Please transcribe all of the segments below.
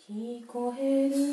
聞こえる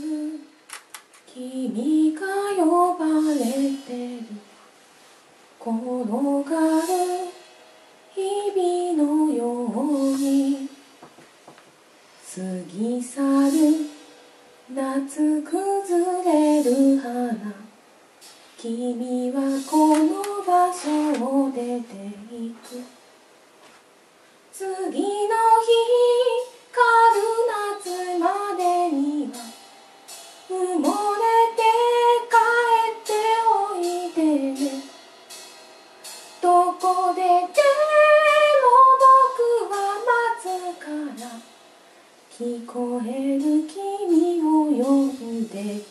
君が呼ばれてる転がる日々のように過ぎ去る夏崩れる花君はこの場所を出て行く次の日来る夏までには埋もれて帰っておいでねどこででも僕は待つから聞こえる君を呼んでいる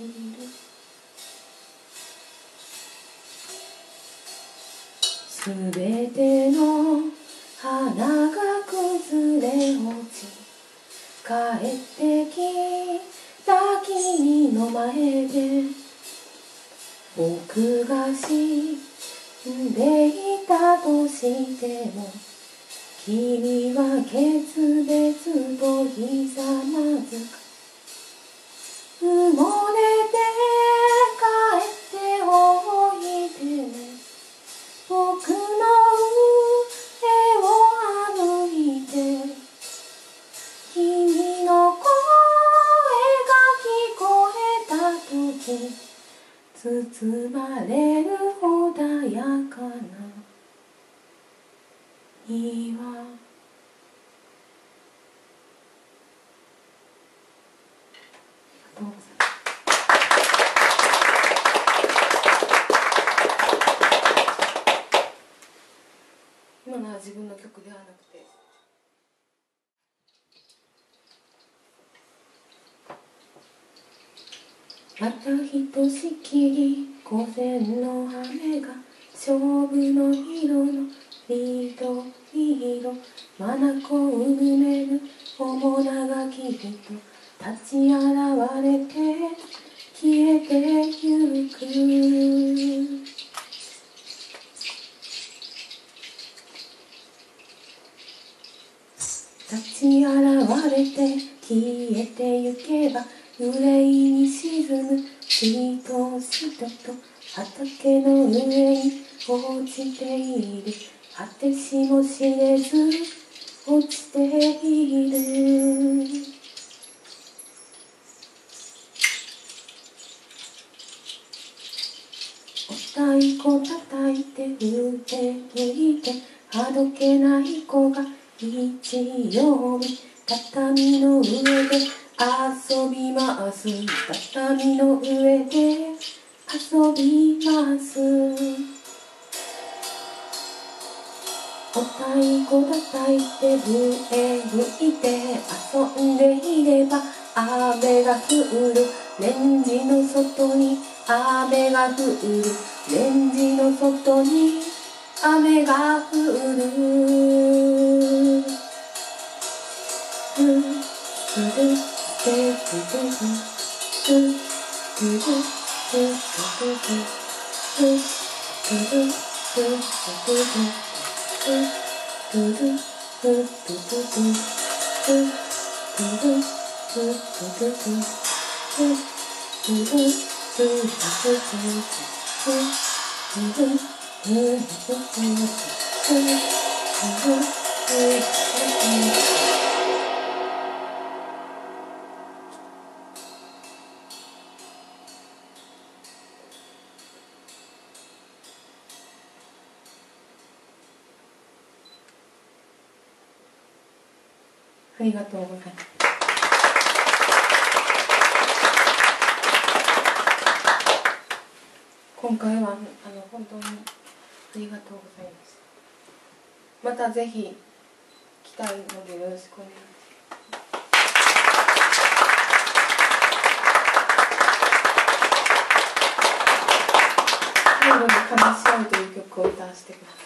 すべての花が崩れ落ち帰ってきた君の前で僕が死んでいたとしても君は決別とひざまずく埋もれて帰っておいでね僕の上を歩いて君の声が聞こえた時包まれる穏やかな庭今のは自分の曲ではなくてまたひとしきり午前の雨が勝負の色の緑色眼をうぬめる面長き人立ち現れて消えてゆく立ち現れて消えてゆけば憂いに沈むしとしとと畑の上に落ちている果てしも知れず落ちているお太鼓叩いて振って吹いてあどけない子が日曜日畳の上で遊びます畳の上で遊びますお太鼓叩いて笛吹いて遊んでいれば雨が降るレンジの外に雨が降るレンジの外に雨が降るありがとうございます。今回は本当にありがとうございます。またぜひ来たいのでよろしくお願いします。最後に話し合うという曲を歌わせてください。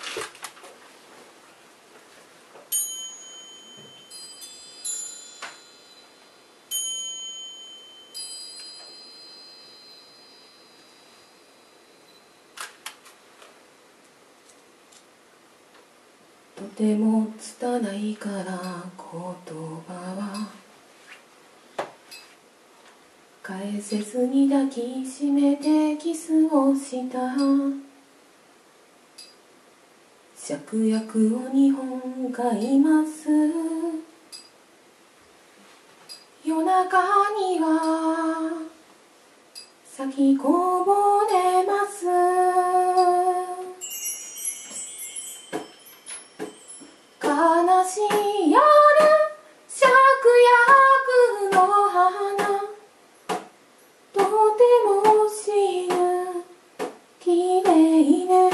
とても拙いから言葉は返せずに抱きしめてキスをした芍薬を2本買います。夜中には咲きこぼれます。悲しい夜、芍薬の花、とても死ぬきれいね。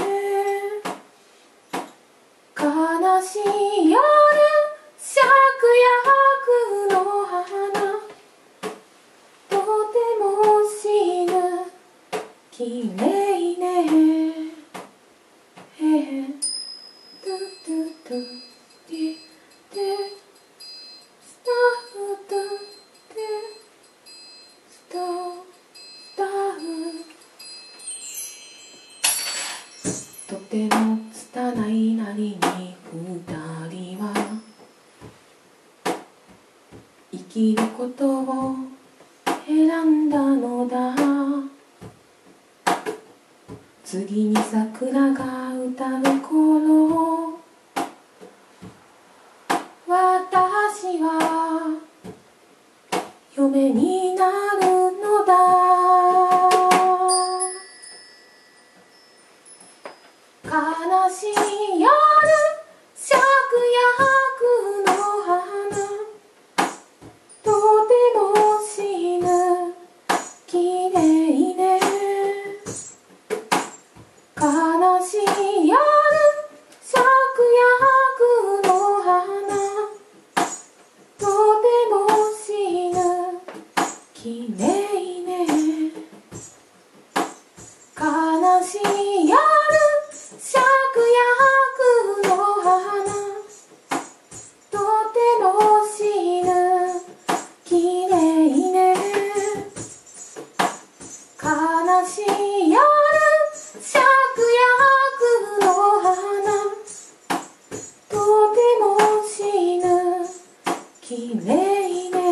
悲しい夜、芍薬の花、とても死ぬきれいね。へへトゥトゥトゥティテスタートゥテスターとても拙いなりに二人は生きることを選んだのだ。次に桜が歌う頃、私は嫁になるのだ。悲しい夜、芍薬の花、とても死ぬきれいね。悲しい夜、芍薬の花、とても死ぬきれいね。悲しい夜、芍薬の花、とても死ぬきれいね。悲しい夜、芍薬の花、とても死ぬきれいね。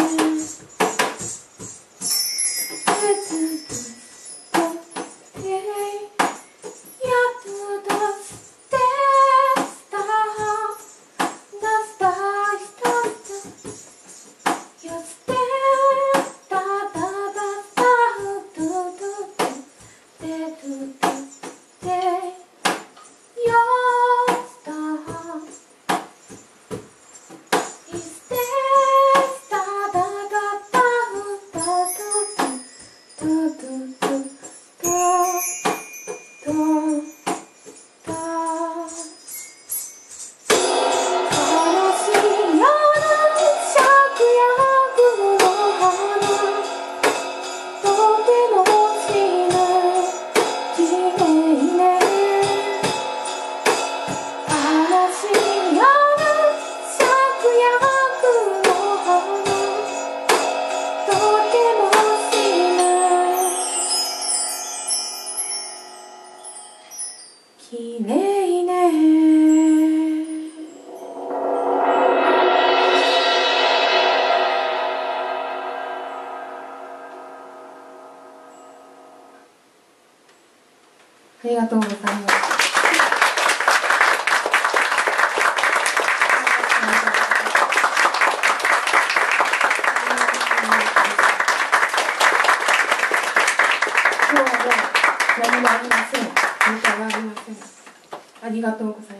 きれいね。ありがとうございます。今日は何もありません。ネタはありません。ありがとうございます。